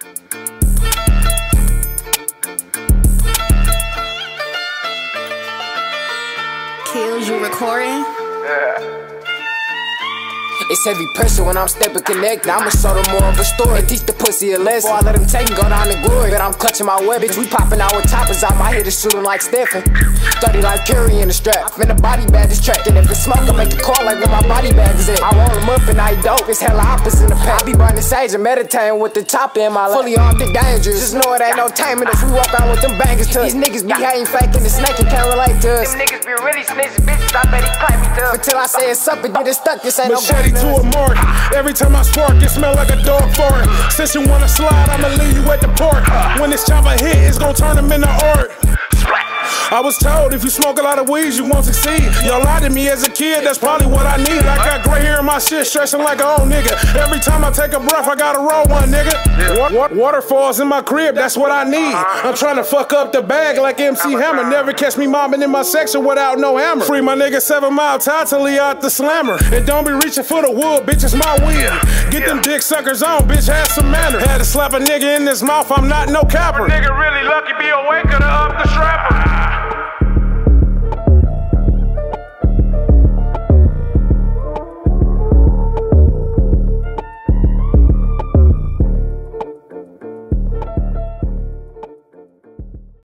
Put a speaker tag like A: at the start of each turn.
A: Kills, you recording?
B: Yeah. It's heavy pressure when I'm stepping connected. I'ma show them more of a story and teach the pussy a lesson. Before I let them take and go down to glory, but I'm clutching my weapon. Bitch, we popping out with choppers out my head and shooting like Stephen. 30 like Curry in the strap. I'm in the body bag distracted. If it's smoke, I make a call like where my body bag is at. I roll them up and I dope. It's hella opposite in the pack. I be burning sage and meditating with the chopper in my lap. Fully armed and dangerous. Just know it ain't no taming us. We walk out with them bangers to us. These niggas be hating, faking, and snaking, can't relate to us. Them niggas be really snitching, bitches. I bet he claim me to us. Until I say it's up and get it stuck, this ain't
C: Machete
B: no
C: to a mark. Every time I spark, it smell like a dog fart. Since you wanna slide, I'ma leave you at the park. When this chopper hit, it's gon' turn them into art. I was told if you smoke a lot of weed, you won't succeed. Y'all lied to me as a kid, that's probably what I need. I got gray hair in my shit, stressing like an old nigga. Every time I take a breath, I gotta roll one, nigga. Waterfalls in my crib, that's what I need. I'm trying to fuck up the bag like MC Hammer. Never catch me mobbing in my section without no hammer. Free my nigga 7 Mile totally out the slammer. And don't be reaching for the wood, bitch, it's my weed. Get them dick suckers on, bitch, have some manners. Had to slap a nigga in this mouth, I'm not no capper.
D: Nigga really lucky, be awake or to up the strapper.